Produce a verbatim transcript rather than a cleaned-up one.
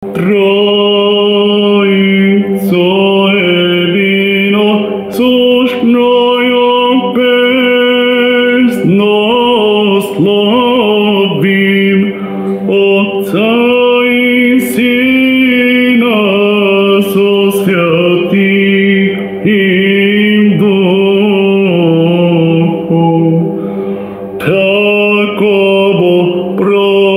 Trójco jedino, słusznoją pesno słowim Otca i Syna so Świętym Duchu. Takobo pro